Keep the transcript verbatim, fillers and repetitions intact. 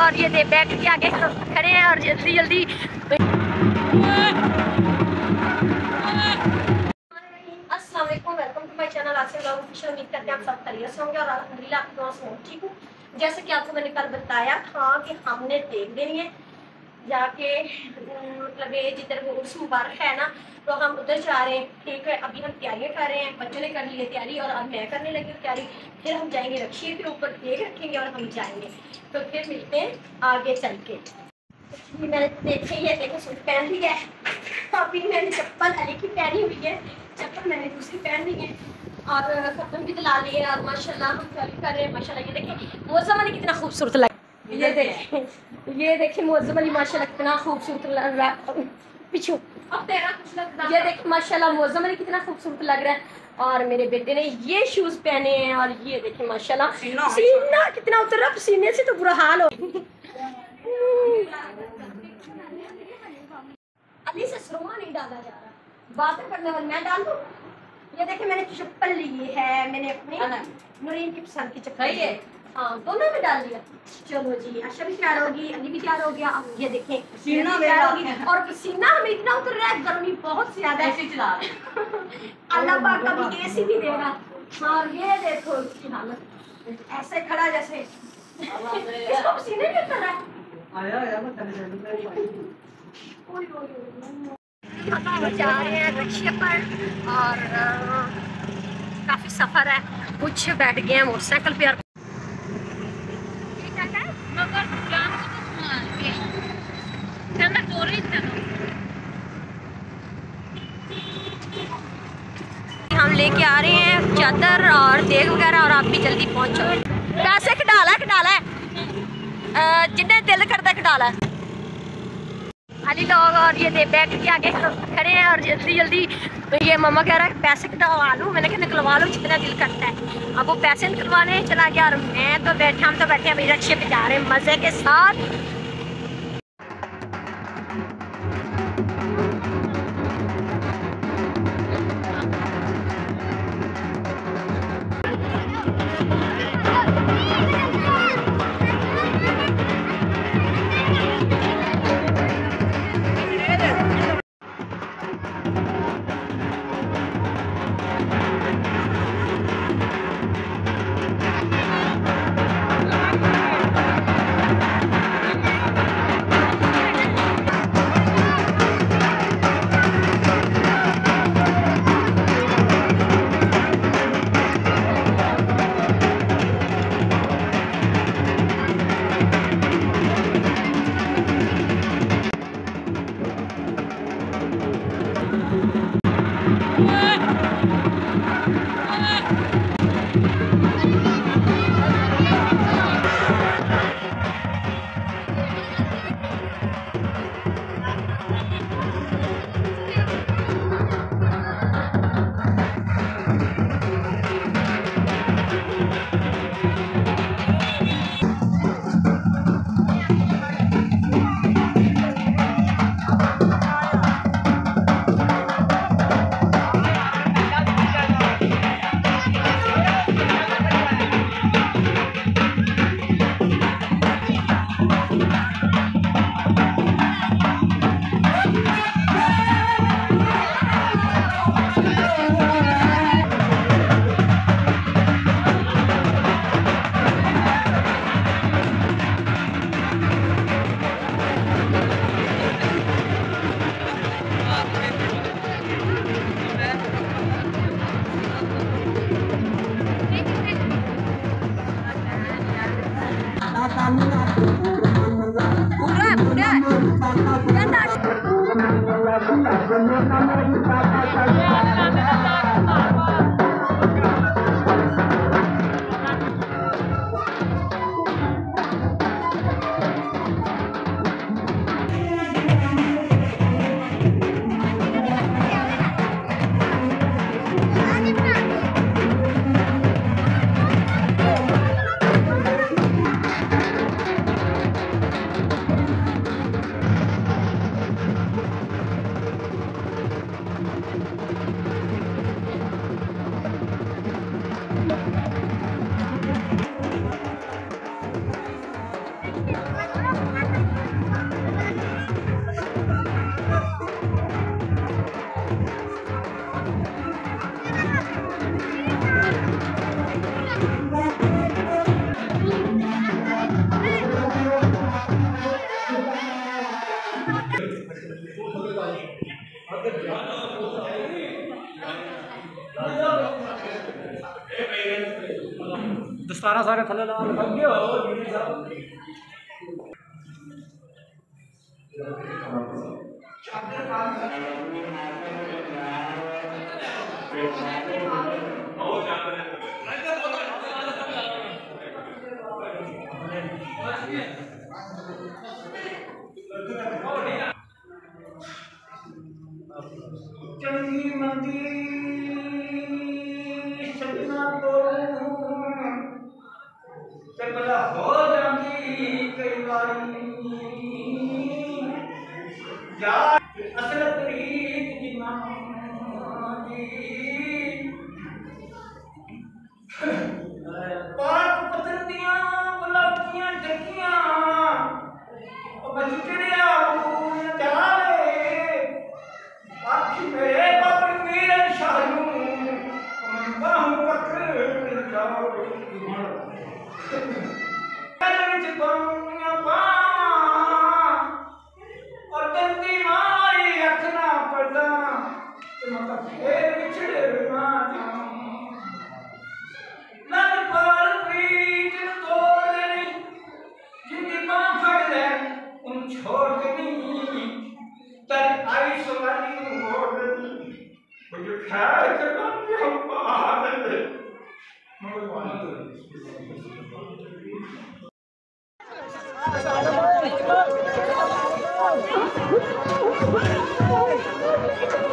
और ये दे बैग के आगे खड़े हैं और जल्दी जल्दी अस्सलाम वालेकुम, welcome to my channel Asif vlog official. उम्मीद करते हैं आप सब खैरियत से होंगे और अल्हम्दुलिल्लाह आपकी दुआ से ठीक हूँ। जैसे कि आपको मैंने कल बताया था कि हमने देख देनी है जाके मतलब ये जिधर वो उर्स मुबारक है ना, तो हम उधर जा रहे हैं। ठीक है, अभी हम तैयारियां कर रहे हैं, बच्चों ने कर ली है तैयारी और अब मैं करने लगी तैयारी। फिर हम जाएंगे रक्षे के ऊपर, देख रखेंगे और हम जाएंगे। तो फिर मिलते हैं आगे चल के। ये मैंने देखे ये देखे सूट पहन लिया है, अभी मैंने चप्पल अली की पहनी हुई है, चप्पल मैंने दूसरी पहन ली है और खत्म भी दिला लिए और माशाल्लाह हम तैयारी कर रहे हैं। माशाल्लाह ये देखिए मौसम अली कितना खूबसूरत लग, ये देखें ये देखिए मौसम अली माशाल्लाह कितना खूबसूरत लग रहा है। पीछू अब तेरा कुछ लग रहा है, ये देखिए माशाल्लाह मौसम अली कितना खूबसूरत लग रहा है। और मेरे बेटे ने ये शूज पहने हैं और ये देखिए माशाल्लाह सीना कितना उतर रहा, सीने से तो बुरा हाल हो। अली से सुरमा नहीं डाला जा रहा, बातें करने वाली मैं डाल दूं। ये देखिए मैंने चप्पल ली है, मैंने अपनी नूरीन की पसंद की चप्पल है, हाँ दोनों में डाल दिया। चलो जी, आशा भी तैयार होगी, अली भी तैयार हो गया। अब ये देखें सीना और पसीना हमें इतना उतर रहा है, गर्मी बहुत ज्यादा है। चला अल्लाह पाक कभी एसी भी देगा। और ये देखो इसकी हालत ऐसे खड़ा जैसे इसको पसीने भी उतर रहा है। आया आया हम जा रहे हैं रिक्शे पर और काफ़ी सफ़र है, कुछ बैठ गए हैं मोटरसाइकिल पे और हम लेके आ रहे हैं चादर और देग वगैरह और आप भी जल्दी पहुंचो। पैसे कटाला कटाला जिन्हें दिल करता कटाला अली लोग और ये दे बैग के आगे खड़े हैं और जल्दी जल्दी ये मम्मा कह रहा है पैसे कटवा लूँ। मैंने कहा निकलवा लो जितना दिल करता है। अब वो पैसे निकलवाने चला गया और मैं तो बैठे हम तो बैठे हैं रिक्शे पे जा रहे हैं मज़े के साथ। दस्ताना सारे थले ला लगे हो जी साहब चंगी मंदी सजना को चबला हो जाती कई बारी या असल प्रीत की मांगी पाक पतंदियां गुलाबियां डकियां बचड़िया जाले आखी मेरे बाबू मेरे शानू मैं बाहू पकड़ जाओ विच बांगियां पा और दंदी माई अखना पड़दा ते मैं फिर विछड़े ना जाऊं लग पाल प्रीत तोड़ देनी जिंदी बां फड़ ले उन छोड़ देनी तर आई सुवाली मोड़ देनी मुझे ख्याल करना हम बाहर दे मगर वाला तो